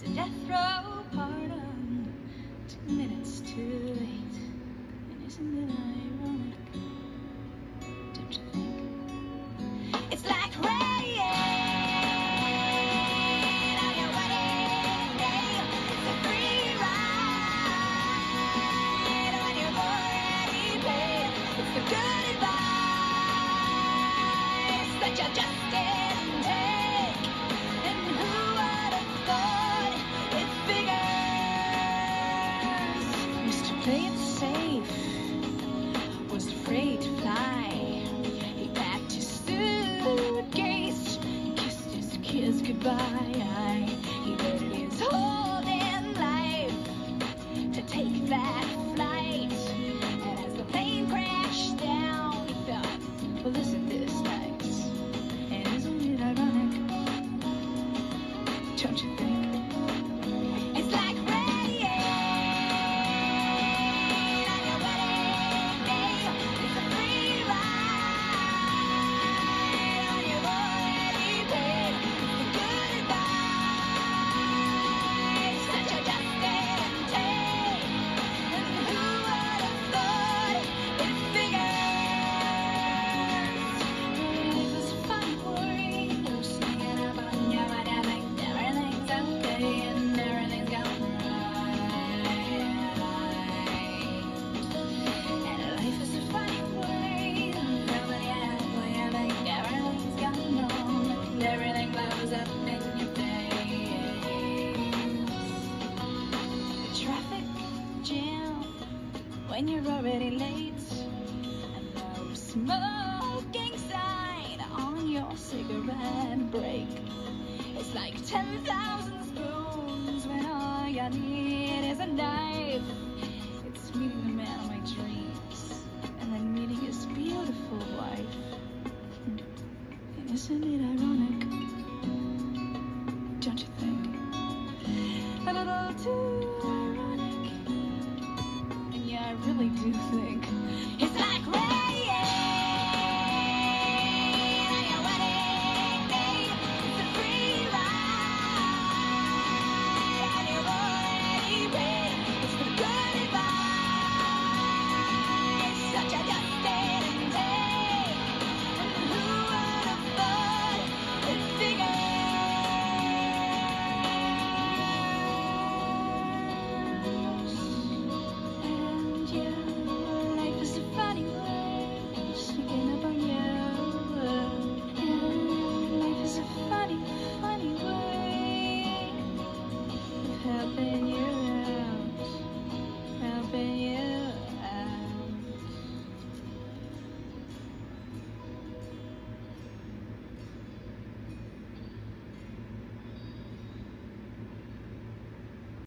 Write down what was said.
a death row pardon, 2 minutes too late. And isn't it ironic? Don't you think? It's like rain on your wedding day. It's a free ride when you've already paid. It's the good advice that you just didn't take. And who would have thought it figures? Used to play it safe, was afraid to fly. He packed his suitcase, kissed his kids goodbye. He waited his whole damn life to take that flight. And as the plane crashed down, he thought, well, isn't this nice? And isn't it ironic? Don't you think? It's like rain on your wedding day. It's a free ride when you've already paid. The good advice that you just didn't take. And who would have thought it figures? Life is a funny worry. We're singing about you, but I think everything's okay and everything's going right. And life is a funny worry. Nobody asks why you think everything's going on and everything blows up in your face. The traffic jam when you're already late, and the smoking sign on your cigarette break. It's like 10,000 spoons when all you need is a knife. It's meeting the man of my dreams and then meeting his beautiful wife. And isn't it ironic? Don't you think? A little too ironic. And yeah, I really do think it's like